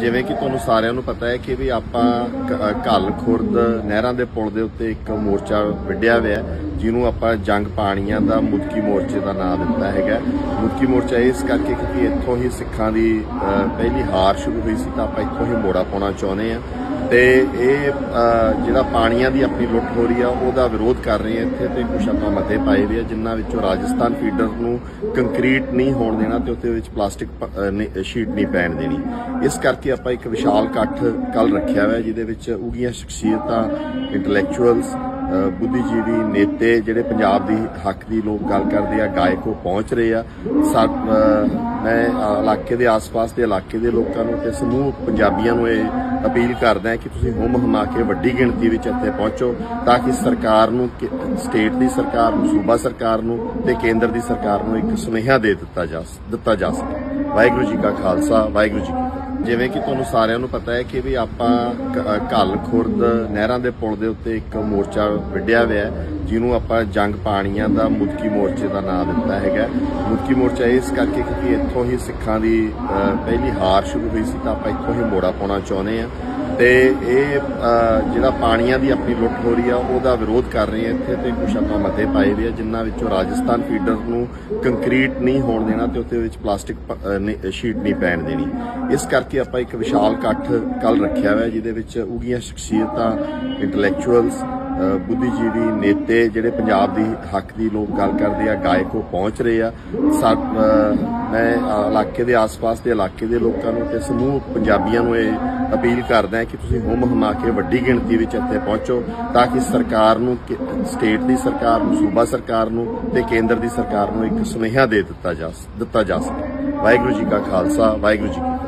ਜਿਵੇਂ ਕਿ ਤੁਹਾਨੂੰ ਸਾਰਿਆਂ ਨੂੰ ਪਤਾ ਹੈ ਕਿ ਵੀ ਆਪਾਂ ਘੱਲ ਖੁਰਦ ਨਹਿਰਾਂ ਦੇ ਪੁਲ ਦੇ ਉੱਤੇ ਇੱਕ ਮੋਰਚਾ ਵਿੱਢਿਆ ਹੋਇਆ ਜਿਹਨੂੰ ਆਪਾਂ ਜੰਗ ਪਾਣੀਆਂ ਦਾ ਮੁਦਕੀ ਮੋਰਚੇ ਦਾ ਨਾਮ ਦਿੱਤਾ ਹੈਗਾ। ਮੁਦਕੀ ਮੋਰਚਾ ਇਸ ਕਰਕੇ ਕਿਉਂਕਿ ਇੱਥੋਂ ਹੀ ਸਿੱਖਾਂ ਦੀ ਪਹਿਲੀ ਹਾਰ ਸ਼ੁਰੂ ਹੋਈ ਸੀ ਤਾਂ ਆਪਾਂ ਇੱਥੋਂ ਹੀ ਮੋੜਾ ਪਾਉਣਾ ਚਾਹੁੰਦੇ ਹਾਂ ਤੇ ਇਹ ਜਿਹੜਾ ਪਾਣੀਆਂ ਦੀ ਆਪਣੀ ਲੁੱਟ ਹੋ ਰਹੀ ਆ ਉਹਦਾ ਵਿਰੋਧ ਕਰ ਰਹੇ ਆ ਇੱਥੇ ਤੇ ਕੁਛ ਆਪਾਂ ਮਤੇ ਪਾਏ ਹੋਏ ਆ ਜਿਨ੍ਹਾਂ ਵਿੱਚੋਂ ਰਾਜਸਥਾਨ ਫੀਡਰ ਨੂੰ ਕੰਕਰੀਟ ਨਹੀਂ ਹੋਣ ਦੇਣਾ ਤੇ ਉੱਤੇ ਵਿੱਚ ਪਲਾਸਟਿਕ ਸ਼ੀਟ ਨਹੀਂ ਪੈਣ ਦੇਣੀ। ਇਸ ਕਰਕੇ ਆਪਾਂ ਇੱਕ ਵਿਸ਼ਾਲ ਇਕੱਠ ਕੱਲ ਰੱਖਿਆ ਹੋਇਆ ਜਿਹਦੇ ਵਿੱਚ ਉੱਘੀਆਂ ਸ਼ਖਸੀਅਤਾਂ ਇੰਟੈਲੈਕਚੁਅਲਸ बुद्धिजीवी नेते ਜਿਹੜੇ ਪੰਜਾਬ ਦੀ ਹੱਕ ਦੀ ਲੋਕ ਗੱਲ ਕਰਦੇ ਆ ਗਾਇਕ ਉਹ ਪਹੁੰਚ ਰਹੇ ਆ। ਮੈਂ ਇਲਾਕੇ ਦੇ ਆਸ-ਪਾਸ ਦੇ ਇਲਾਕੇ ਦੇ ਲੋਕਾਂ ਨੂੰ ਤੇ ਸਮੂਹ ਪੰਜਾਬੀਆਂ ਨੂੰ ਇਹ ਅਪੀਲ ਕਰਦਾ ਕਿ ਤੁਸੀਂ ਹੁਮ ਹੁਮਾ ਕੇ ਵੱਡੀ ਗਿਣਤੀ ਵਿੱਚ ਇੱਥੇ ਪਹੁੰਚੋ ਤਾਂ ਕਿ ਸਰਕਾਰ ਨੂੰ ਸਟੇਟ ਦੀ ਸਰਕਾਰ ਨੂੰ ਸੂਬਾ ਸਰਕਾਰ ਨੂੰ ਤੇ ਕੇਂਦਰ ਦੀ ਸਰਕਾਰ ਨੂੰ ਇੱਕ ਸੁਨੇਹਾ ਦੇ ਦਿੱਤਾ ਜਾ ਸਕੇ। ਵਾਹਿਗੁਰੂ ਜੀ ਕਾ ਖਾਲਸਾ ਵਾਹਿਗੁਰੂ ਜੀ ਕੀ ਫਤਿਹ। ਜਿਵੇਂ ਕਿ ਤੁਹਾਨੂੰ ਸਾਰਿਆਂ ਨੂੰ ਪਤਾ ਹੈ ਕਿ ਵੀ ਆਪਾਂ ਘੱਲ ਖੁਰਦ ਨਹਿਰਾਂ ਦੇ ਪੁਲ ਦੇ ਉੱਤੇ ਇੱਕ ਮੋਰਚਾ ਵਿੱਢਿਆ ਹੋਇਆ ਜਿਹਨੂੰ ਆਪਾਂ ਜੰਗ ਪਾਣੀਆਂ ਦਾ ਮੁਦਕੀ ਮੋਰਚੇ ਦਾ ਨਾਮ ਦਿੱਤਾ ਹੈਗਾ। ਮੁਦਕੀ ਮੋਰਚਾ ਇਸ ਕਰਕੇ ਕਿਉਂਕਿ ਇੱਥੋਂ ਹੀ ਸਿੱਖਾਂ ਦੀ ਪਹਿਲੀ ਹਾਰ ਸ਼ੁਰੂ ਹੋਈ ਸੀ ਤਾਂ ਆਪਾਂ ਇੱਥੋਂ ਹੀ ਮੋੜਾ ਪਾਉਣਾ ਚਾਹੁੰਦੇ ਹਾਂ ਤੇ ਇਹ ਜਿਹੜਾ ਪਾਣੀਆਂ ਦੀ ਆਪਣੀ ਲੁੱਟ ਹੋ ਰਹੀ ਆ ਉਹਦਾ ਵਿਰੋਧ ਕਰ ਰਹੇ ਆ ਇੱਥੇ ਤੇ ਕੁਛ ਆਪਾਂ ਮਤੇ ਪਾਏ ਹੋਏ ਆ ਜਿਨ੍ਹਾਂ ਵਿੱਚੋਂ ਰਾਜਸਥਾਨ ਫੀਡਰ ਨੂੰ ਕੰਕਰੀਟ ਨਹੀਂ ਹੋਣ ਦੇਣਾ ਤੇ ਉੱਤੇ ਵਿੱਚ ਪਲਾਸਟਿਕ ਸ਼ੀਟ ਨਹੀਂ ਪੈਣ ਦੇਣੀ। ਇਸ ਕਰਕੇ ਆਪਾਂ ਇੱਕ ਵਿਸ਼ਾਲ ਇਕੱਠ ਕੱਲ ਰੱਖਿਆ ਹੋਇਆ ਜਿਹਦੇ ਵਿੱਚ ਉੱਘੀਆਂ ਸ਼ਖਸੀਅਤਾਂ ਇੰਟੈਲੈਕਚੁਅਲਸ बुद्धिजीवी नेते ਜਿਹੜੇ ਪੰਜਾਬ ਦੀ ਹੱਕ ਦੀ ਲੋਕ ਗੱਲ ਕਰਦੇ ਆ ਗਾਇਕ ਉਹ ਪਹੁੰਚ ਰਹੇ ਆ। ਮੈਂ ਇਲਾਕੇ ਦੇ ਆਸ-ਪਾਸ ਦੇ ਇਲਾਕੇ ਦੇ ਲੋਕਾਂ ਨੂੰ ਤੇ ਸਮੂਹ ਪੰਜਾਬੀਆਂ ਨੂੰ ਇਹ ਅਪੀਲ ਕਰਦਾ ਕਿ ਤੁਸੀਂ ਹੁਮ ਹੁਮਾ ਕੇ ਵੱਡੀ ਗਿਣਤੀ ਵਿੱਚ ਇੱਥੇ ਪਹੁੰਚੋ ਤਾਂ ਕਿ ਸਰਕਾਰ ਨੂੰ ਸਟੇਟ ਦੀ ਸਰਕਾਰ ਨੂੰ ਸੂਬਾ ਸਰਕਾਰ ਨੂੰ ਤੇ ਕੇਂਦਰ ਦੀ ਸਰਕਾਰ ਨੂੰ ਇੱਕ ਸੁਨੇਹਾ ਦੇ ਦਿੱਤਾ ਜਾ ਸਕੇ। ਵਾਹਿਗੁਰੂ ਜੀ ਕਾ ਖਾਲਸਾ ਵਾਹਿਗੁਰੂ ਜੀ ਕੀ ਫਤਿਹ।